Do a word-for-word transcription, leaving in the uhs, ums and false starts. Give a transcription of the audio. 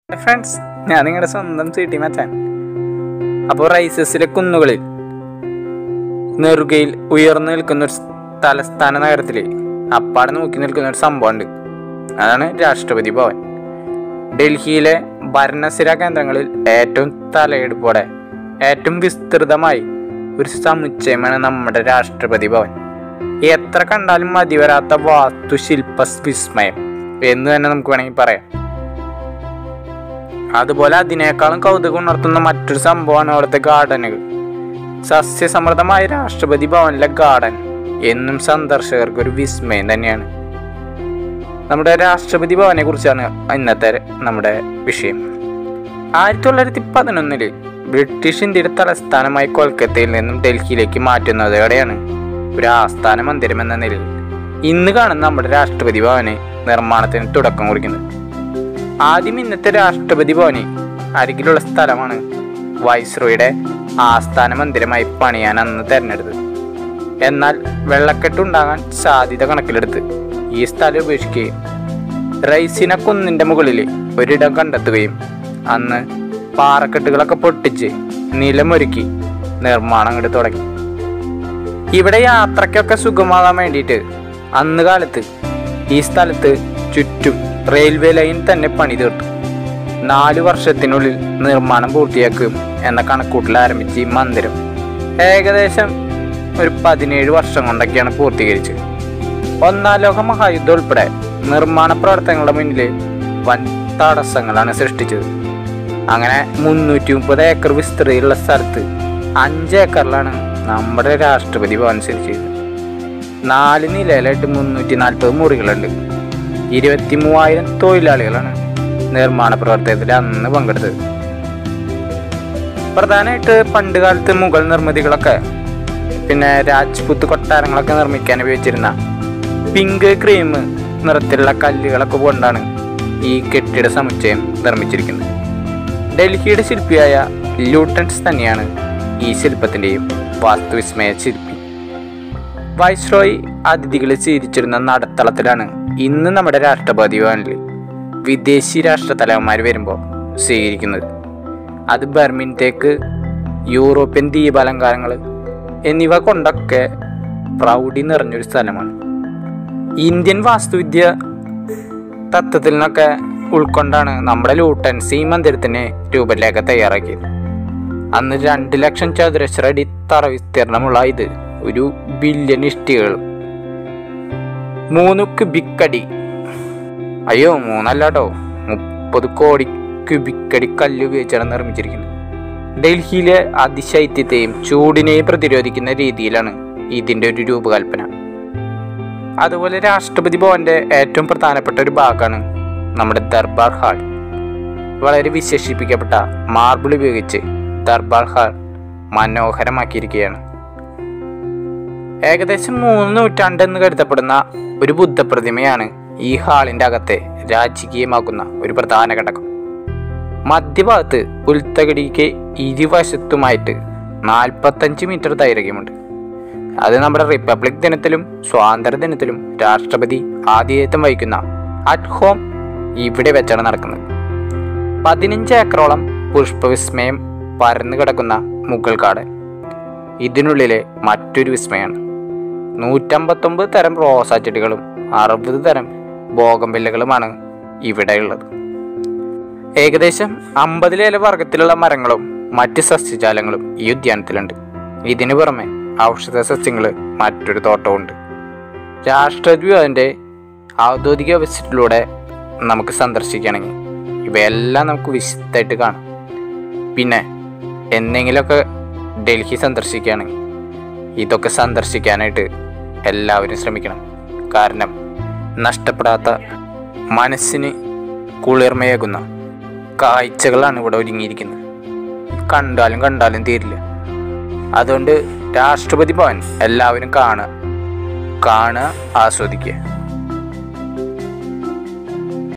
Friends, ഞാൻ നിങ്ങളുടെ സ്വന്തം സിറ്റി മച്ചാൻ. അപ്പോൾ റൈസസിലെ കുന്നുകളിൽ നെറുകയിൽ ഉയർന്നു നിൽക്കുന്ന ഒരു തലസ്ഥാന നഗരത്തിൽ അപ്പാടെ നോക്കി നിൽക്കുന്ന ഒരു സംഭവമുണ്ട്. അതാണ് രാഷ്ട്രപതി ഭവൻ. ഡൽഹിയിലെ ഭരണസിര കേന്ദ്രങ്ങളിൽ ഏറ്റവും തലയെടുപ്പോടെ ഏറ്റവും വിസ്തൃതമായി ഒരു സമുച്ചയമാണ് നമ്മുടെ രാഷ്ട്രപതി ഭവൻ. എത്ര കണ്ടാലും മതിവരാത്ത വാസ്തുശില്പ വിസ്മയം എന്ന് തന്നെ നമുക്ക് വേണമെങ്കിൽ പറയാം. അതുപോലെ അതിനേക്കാളും കൗതുകം ഉണർത്തുന്ന മറ്റൊരു സംഭവമാണ് അവിടുത്തെ ഗാർഡനുകൾ. സസ്യസമൃദ്ധമായ രാഷ്ട്രപതി ഭവനിലെ ഗാർഡൻ എന്നും സന്ദർശകർക്ക് ഒരു വിസ്മയം തന്നെയാണ്. നമ്മുടെ രാഷ്ട്രപതി ഭവനെ കുറിച്ചാണ് ഇന്നത്തെ നമ്മുടെ വിഷയം. ആയിരത്തി തൊള്ളായിരത്തി പതിനൊന്നില് ബ്രിട്ടീഷ് ഇന്ത്യയുടെ തലസ്ഥാനമായ കൊൽക്കത്തയിൽ നിന്നും ഡൽഹിയിലേക്ക് മാറ്റുന്നതോടെയാണ് ഒരു ആസ്ഥാന മന്ദിരം എന്ന നിലയിൽ ഇന്ന് കാണുന്ന നമ്മുടെ രാഷ്ട്രപതി ഭവന് നിർമ്മാണത്തിന് തുടക്കം കുറിക്കുന്നത്. ആദ്യം ഇന്നത്തെ രാഷ്ട്രപതി ഭവന് അരികിലുള്ള സ്ഥലമാണ് വൈസ്രോയുടെ ആസ്ഥാന മന്ദിരമായി പണിയാൻ അന്ന് തിരഞ്ഞെടുത്തത്. എന്നാൽ വെള്ളക്കെട്ടുണ്ടാകാൻ സാധ്യത കണക്കിലെടുത്ത് ഈ സ്ഥലം ഉപേക്ഷിക്കുകയും റൈസിന കുന്നിൻ്റെ മുകളിൽ ഒരിടം കണ്ടെത്തുകയും അന്ന് പാറക്കെട്ടുകളൊക്കെ പൊട്ടിച്ച് നിലമൊരുക്കി നിർമ്മാണം അങ്ങോട്ട് തുടങ്ങി. ഇവിടെ യാത്രയ്ക്കൊക്കെ സുഗമമാകാൻ വേണ്ടിയിട്ട് അന്ന് കാലത്ത് ഈ സ്ഥലത്ത് ചുറ്റും റെയിൽവേ ലൈൻ തന്നെ പണി തീർത്തു. നാലു വർഷത്തിനുള്ളിൽ നിർമ്മാണം പൂർത്തിയാക്കും എന്ന കണക്കൂട്ടിൽ ആരംഭിച്ച ഈ മന്ദിരം ഏകദേശം ഒരു പതിനേഴ് വർഷം കൊണ്ടൊക്കെയാണ് പൂർത്തീകരിച്ചത്. ഒന്നാം ലോക മഹായുദ്ധം ഉൾപ്പെടെ നിർമ്മാണ പ്രവർത്തനങ്ങളുടെ മുന്നിൽ വൻ തടസ്സങ്ങളാണ് സൃഷ്ടിച്ചത്. അങ്ങനെ മുന്നൂറ്റി മുപ്പത് ഏക്കർ വിസ്തൃതിയുള്ള സ്ഥലത്ത് അഞ്ച് ഏക്കറിലാണ് നമ്മുടെ രാഷ്ട്രപതി ഭവൻ സ്ഥിതി ചെയ്തത്. നാല് നിലയിലായിട്ട് മുന്നൂറ്റി നാൽപ്പത് മുറികളുണ്ട്. ഇരുപത്തി മൂവായിരം തൊഴിലാളികളാണ് നിർമ്മാണ പ്രവർത്തനത്തിൽ അന്ന് പങ്കെടുത്തത്. പ്രധാനമായിട്ട് പണ്ട് കാലത്ത് മുഗൾ നിർമ്മിതികളൊക്കെ പിന്നെ രാജ്പുത്ത് കൊട്ടാരങ്ങളൊക്കെ നിർമ്മിക്കാൻ ഉപയോഗിച്ചിരുന്ന പിങ്ക് ക്രീം നിറത്തിലുള്ള കല്ലുകളൊക്കെ കൊണ്ടാണ് ഈ കെട്ടിട സമുച്ചയം നിർമ്മിച്ചിരിക്കുന്നത്. ഡൽഹിയുടെ ശില്പിയായ ലൂട്ടൻസ് തന്നെയാണ് ഈ ശില്പത്തിൻ്റെയും വാസ്തുവിസ്മയ ശില്പി. വൈസ്രോയി അതിഥികളെ സ്വീകരിച്ചിരുന്ന നടത്തളത്തിലാണ് ഇന്ന് നമ്മുടെ രാഷ്ട്രപതി ഭവനിൽ വിദേശി രാഷ്ട്രതലവന്മാർ വരുമ്പോൾ സ്വീകരിക്കുന്നത്. അത് ബർമിൻ തേക്ക്, യൂറോപ്യൻ ദീപാലങ്കാരങ്ങൾ എന്നിവ കൊണ്ടൊക്കെ പ്രൗഢി നിറഞ്ഞൊരു സ്ഥലമാണ്. ഇന്ത്യൻ വാസ്തുവിദ്യ തത്വത്തിൽ നിന്നൊക്കെ ഉൾക്കൊണ്ടാണ് നമ്മുടെ ലൂട്ടൻസ് ഈ മന്ദിരത്തിന് രൂപരേഖ തയ്യാറാക്കിയത്. അന്ന് രണ്ട് ലക്ഷം ചതുരശ്ര അടി തറ വിസ്തീർണമുള്ള ഇത് ഒരു ബില്യൺ ഇഷ്ടികൾ, മൂന്ന് ക്യൂബിക്കടി അയ്യോ മൂന്നല്ല കേട്ടോ മുപ്പത് കോടി ക്യൂബിക്കടി കല്ല് ഉപയോഗിച്ചാണ് നിർമ്മിച്ചിരിക്കുന്നത്. ഡൽഹിയിലെ അതിശൈത്യത്തെയും ചൂടിനെയും പ്രതിരോധിക്കുന്ന രീതിയിലാണ് ഇതിൻ്റെ ഒരു രൂപകൽപ്പന. അതുപോലെ രാഷ്ട്രപതി ഭവന്റെ ഏറ്റവും പ്രധാനപ്പെട്ട ഒരു ഭാഗമാണ് നമ്മുടെ ദർബാർ ഹാൾ. വളരെ വിശേഷിപ്പിക്കപ്പെട്ട മാർബിൾ ഉപയോഗിച്ച് ദർബാർ ഹാൾ മനോഹരമാക്കിയിരിക്കുകയാണ്. ഏകദേശം മൂന്ന് നൂറ്റാണ്ടെന്ന് കരുതപ്പെടുന്ന ഒരു ബുദ്ധപ്രതിമയാണ് ഈ ഹാളിൻ്റെ അകത്തെ രാജകീയമാക്കുന്ന ഒരു പ്രധാന ഘടകം. മധ്യഭാഗത്ത് പുൽത്തകിടിക്ക് ഇരുവശത്തുമായിട്ട് നാൽപ്പത്തഞ്ച് മീറ്റർ ദൈർഘ്യമുണ്ട്. അത് നമ്മുടെ റിപ്പബ്ലിക് ദിനത്തിലും സ്വാതന്ത്ര്യ ദിനത്തിലും രാഷ്ട്രപതി ആതിഥേയത്വം വഹിക്കുന്ന അറ്റ് ഹോം ഇവിടെ വെച്ചാണ് നടക്കുന്നത്. പതിനഞ്ച് ഏക്കറോളം പുഷ്പവിസ്മയം പരന്നു കിടക്കുന്ന മുഗൾ ഗാർഡൻ ഇതിനുള്ളിലെ മറ്റൊരു വിസ്മയമാണ്. നൂറ്റമ്പത്തൊമ്പത് തരം റോസാ ചെടികളും അറുപത് തരം ബോഗൻവില്ലകളുമാണ് ഇവിടെയുള്ളത്. ഏകദേശം അമ്പതിലേറെ വർഗത്തിലുള്ള മരങ്ങളും മറ്റ് സസ്യജാലങ്ങളും ഈ ഉദ്യാനത്തിലുണ്ട്. ഇതിനു പുറമെ ഔഷധ സസ്യങ്ങൾ മറ്റൊരു തോട്ടമുണ്ട്. രാഷ്ട്രപതി ഭവന്റെ ഔദ്യോഗിക വെബ്സൈറ്റിലൂടെ നമുക്ക് സന്ദർശിക്കുകയാണെങ്കിൽ ഇവയെല്ലാം നമുക്ക് വിശദമായിട്ട് കാണാം. പിന്നെ എന്തെങ്കിലുമൊക്കെ ഡൽഹി സന്ദർശിക്കുകയാണെങ്കിൽ ഇതൊക്കെ സന്ദർശിക്കാനായിട്ട് എല്ലാവരും ശ്രമിക്കണം. കാരണം നഷ്ടപ്പെടാത്ത മനസ്സിന് കുളിർമയേകുന്ന കാഴ്ചകളാണ് ഇവിടെ ഒരുങ്ങിയിരിക്കുന്നത്. കണ്ടാലും കണ്ടാലും തീരില്ല. അതുകൊണ്ട് രാഷ്ട്രപതി ഭവൻ എല്ലാവരും കാണുക കാണുക ആസ്വദിക്കുക.